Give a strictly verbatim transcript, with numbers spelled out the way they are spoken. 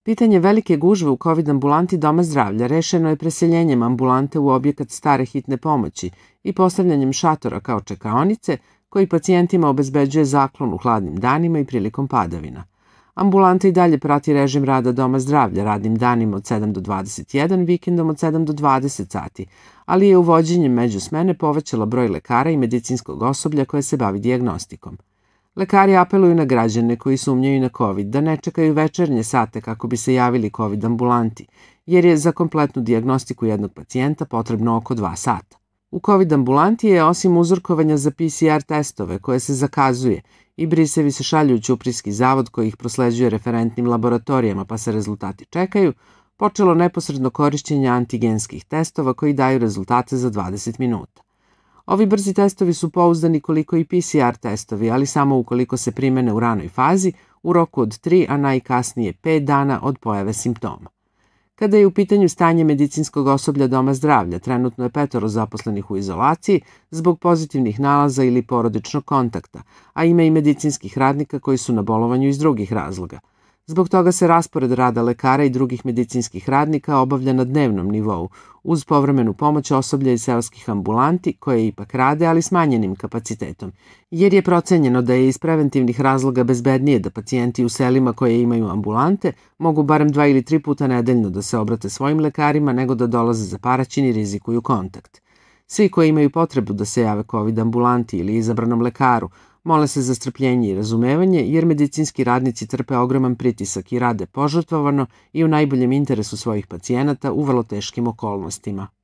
Pitanje velike gužve u kovid ambulanti Doma zdravlja rešeno je preseljenjem ambulante u objekat stare hitne pomoći i postavljanjem šatora kao čekaonice, koji pacijentima obezbeđuje zaklon u hladnim danima i prilikom padavina. Ambulanta i dalje prati režim rada Doma zdravlja radnim danima od sedam do dvadeset jedan, vikendom od sedam do dvadeset sati, ali je uvođenjem međusmene povećala broj lekara i medicinskog osoblja koje se bavi dijagnostikom. Lekari apeluju na građane koji sumnjaju na COVID da ne čekaju večernje sate kako bi se javili COVID ambulanti, jer je za kompletnu dijagnostiku jednog pacijenta potrebno oko dva sata. U COVID ambulanti je, osim uzorkovanja za P C R testove koje se zakazuje i brisevi se šalju u ćuprijski zavod koji ih prosleđuje referentnim laboratorijama pa se rezultati čekaju, počelo neposredno korišćenje antigenskih testova koji daju rezultate za dvadeset minuta. Ovi brzi testovi su pouzdani koliko i P C R testovi, ali samo ukoliko se primene u ranoj fazi, u roku od tri, a najkasnije pet dana od pojave simptoma. Kada je u pitanju stanje medicinskog osoblja Doma zdravlja, trenutno je petoro zaposlenih u izolaciji zbog pozitivnih nalaza ili porodičnog kontakta, a ima i medicinskih radnika koji su na bolovanju iz drugih razloga. Zbog toga se raspored rada lekara i drugih medicinskih radnika obavlja na dnevnom nivou, uz povremenu pomoć osoblja iz seoskih ambulanti, koje ipak rade, ali smanjenim kapacitetom, jer je procenjeno da je iz preventivnih razloga bezbednije da pacijenti u selima koje imaju ambulante mogu barem dva ili tri puta nedeljno da se obrate svojim lekarima nego da dolaze za Paraćin i rizikuju kontakt. Svi koji imaju potrebu da se jave COVID ambulanti ili izabranom lekaru mole se za strpljenje i razumevanje, jer medicinski radnici trpe ogroman pritisak i rade požrtvovano i u najboljem interesu svojih pacijenata u vrlo teškim okolnostima.